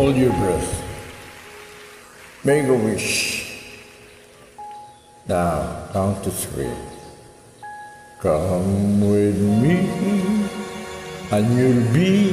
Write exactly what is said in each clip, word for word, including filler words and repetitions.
Hold your breath. Make a wish. Now, count to three. Come with me, and you'll be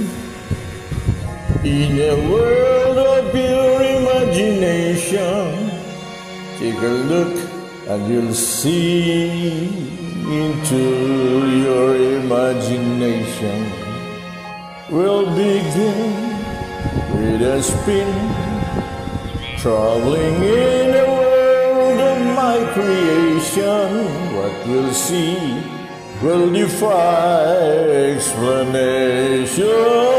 in a world of pure imagination. Take a look, and you'll see into your imagination. We'll begin with a spin, traveling in a world of my creation. What we'll see will defy explanation.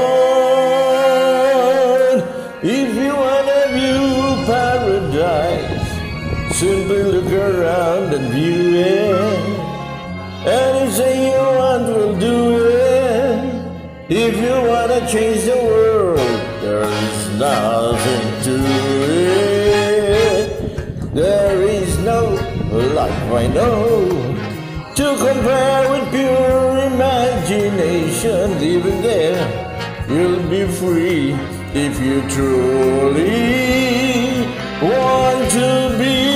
If you wanna view paradise, simply look around and view it. Anything you want will do it. If you wanna change the world, there is nothing to it. There is no life I know to compare with pure imagination. Even there, you'll be free if you truly want to be.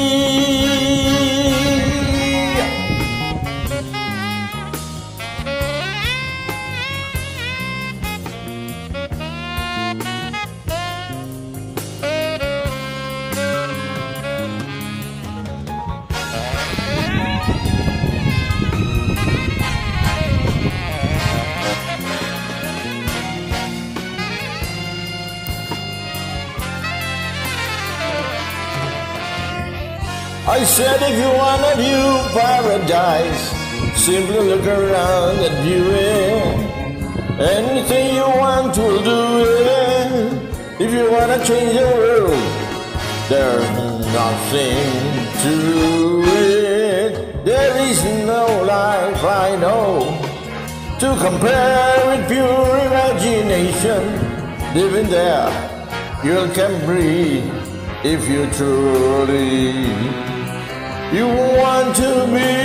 I said if you wanna view paradise, simply look around and view it. Anything you want will do it. If you wanna change the world, there's nothing to it. There is no life I know to compare with pure imagination. Living there, you can breathe if you truly you want to be.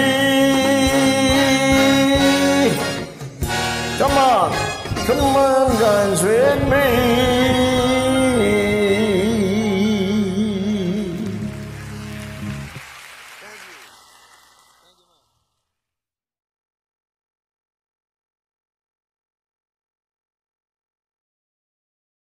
Come on, come on, dance with me.